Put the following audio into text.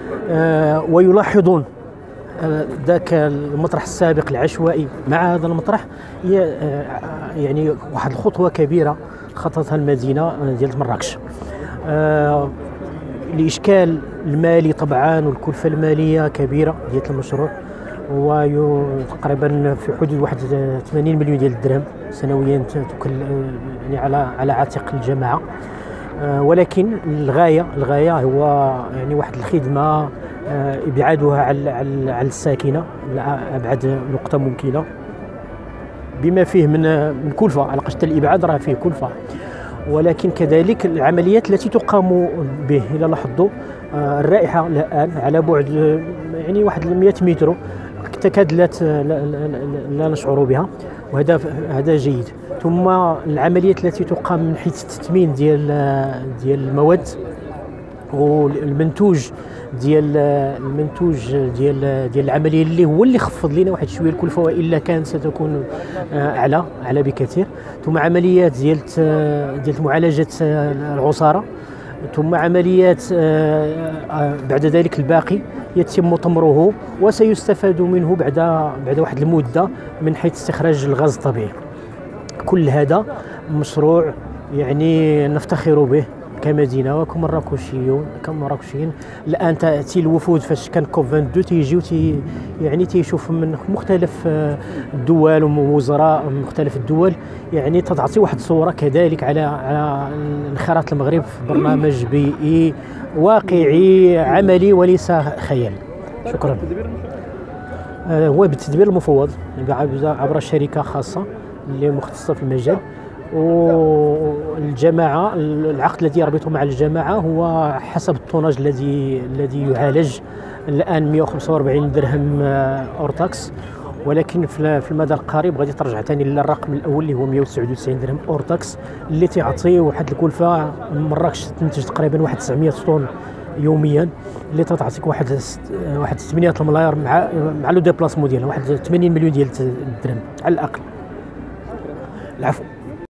ويلاحظون ذاك المطرح السابق العشوائي مع هذا المطرح، هي يعني واحد الخطوة كبيرة خطتها المدينة ديال مراكش. الإشكال المالي طبعا والكلفة المالية كبيرة ديال المشروع، وتقريبا في حدود واحد 80 مليون ديال الدرهم سنويا يعني على عاتق الجماعة. ولكن الغاية هو يعني واحد الخدمة إبعادها على الساكنة لأبعد نقطة ممكنة، بما فيه من كلفة، على قصد الإبعاد راه فيه كلفة، ولكن كذلك العمليات التي تقام به. إلى لاحظوا الرائحة الآن على بعد يعني واحد 100 متر تكاد لا نشعر بها، وهذا جيد. ثم العمليات التي تقام من حيث التثمين ديال المواد والمنتوج ديال العمليه، اللي هو اللي خفض لنا واحد شويه الكلفه، والا كانت ستكون اعلى بكثير. ثم عمليات ديال معالجه العصاره، ثم عمليات بعد ذلك الباقي يتم طمره وسيستفاد منه بعد واحد المده من حيث استخراج الغاز الطبيعي. كل هذا مشروع يعني نفتخر به كمدينه وكمراكشيين. الان تاتي الوفود فاش كان كوب 22 تيجيو يعني تيشوف من مختلف الدول ووزراء مختلف الدول، يعني تعطي واحد الصوره كذلك على انخراط المغرب في برنامج بيئي واقعي عملي وليس خيال. شكرا. هو بالتدبير المفوض عبر شركه خاصه اللي مختصه في المجال، والجماعه العقد الذي يربطه مع الجماعه هو حسب الطوناج الذي يعالج. الان 145 درهم اورتاكس، ولكن في المدى القريب غادي ترجع ثاني للرقم الاول اللي هو 199 درهم اورتاكس، اللي تعطي واحد الكلفه. مراكش تنتج تقريبا واحد 900 طن يوميا، اللي تعطيك واحد 8 الملاير مع لو ديبلاسمون ديالها واحد 80 مليون ديال الدرهم على الاقل. العفو.